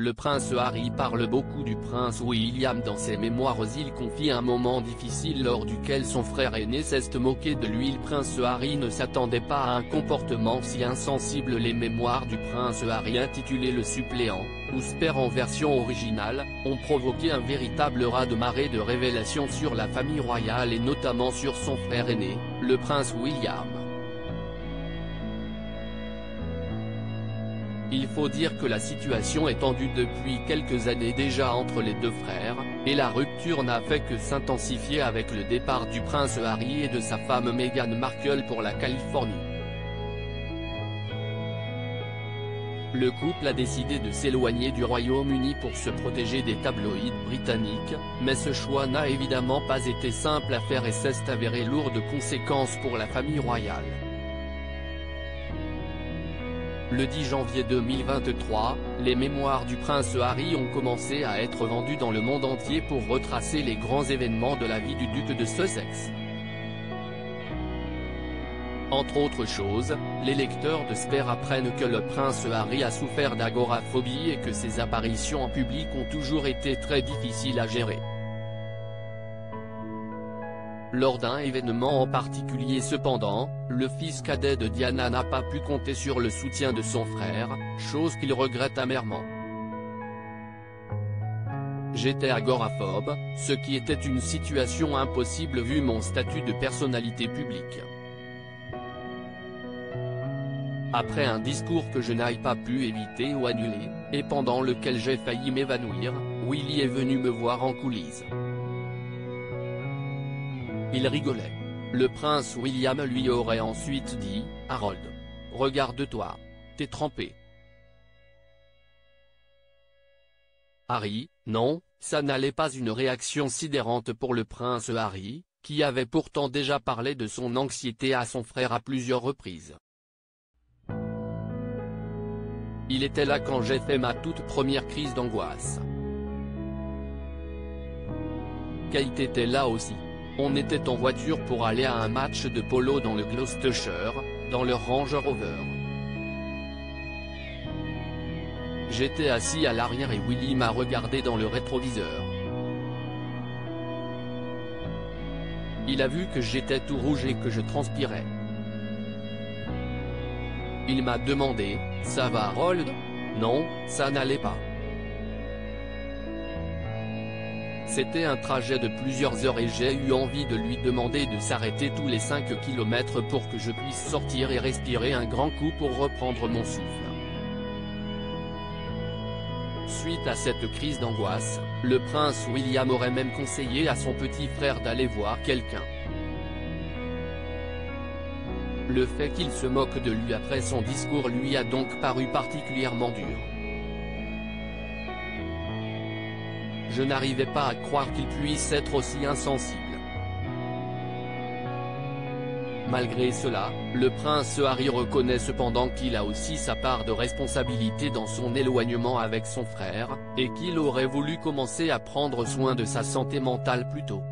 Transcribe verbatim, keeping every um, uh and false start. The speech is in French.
Le prince Harry parle beaucoup du prince William dans ses mémoires. Il confie un moment difficile lors duquel son frère aîné s'est moqué de lui. Le prince Harry ne s'attendait pas à un comportement si insensible. Les mémoires du prince Harry intitulées Le suppléant, ou Spare en version originale, ont provoqué un véritable raz-de-marée de révélations sur la famille royale et notamment sur son frère aîné, le prince William. Il faut dire que la situation est tendue depuis quelques années déjà entre les deux frères, et la rupture n'a fait que s'intensifier avec le départ du prince Harry et de sa femme Meghan Markle pour la Californie. Le couple a décidé de s'éloigner du Royaume-Uni pour se protéger des tabloïds britanniques, mais ce choix n'a évidemment pas été simple à faire et s'est avéré lourd de conséquences pour la famille royale. Le dix janvier deux mille vingt-trois, les mémoires du prince Harry ont commencé à être vendues dans le monde entier pour retracer les grands événements de la vie du duc de Sussex. Entre autres choses, les lecteurs de Spare apprennent que le prince Harry a souffert d'agoraphobie et que ses apparitions en public ont toujours été très difficiles à gérer. Lors d'un événement en particulier cependant, le fils cadet de Diana n'a pas pu compter sur le soutien de son frère, chose qu'il regrette amèrement. J'étais agoraphobe, ce qui était une situation impossible vu mon statut de personnalité publique. Après un discours que je n'ai pas pu éviter ou annuler, et pendant lequel j'ai failli m'évanouir, Willy est venu me voir en coulisses. Il rigolait. Le prince William lui aurait ensuite dit « Harold, regarde-toi, t'es trempé ». Harry, non, ça n'allait pas. Une réaction sidérante pour le prince Harry, qui avait pourtant déjà parlé de son anxiété à son frère à plusieurs reprises. Il était là quand j'ai fait ma toute première crise d'angoisse. Kate était là aussi. On était en voiture pour aller à un match de polo dans le Gloucestershire, dans leur Range Rover. J'étais assis à l'arrière et Willy m'a regardé dans le rétroviseur. Il a vu que j'étais tout rouge et que je transpirais. Il m'a demandé « Ça va Harold ?» Non, ça n'allait pas. C'était un trajet de plusieurs heures et j'ai eu envie de lui demander de s'arrêter tous les cinq kilomètres pour que je puisse sortir et respirer un grand coup pour reprendre mon souffle. Suite à cette crise d'angoisse, le prince William aurait même conseillé à son petit frère d'aller voir quelqu'un. Le fait qu'il se moque de lui après son discours lui a donc paru particulièrement dur. Je n'arrivais pas à croire qu'il puisse être aussi insensible. Malgré cela, le prince Harry reconnaît cependant qu'il a aussi sa part de responsabilité dans son éloignement avec son frère, et qu'il aurait voulu commencer à prendre soin de sa santé mentale plus tôt.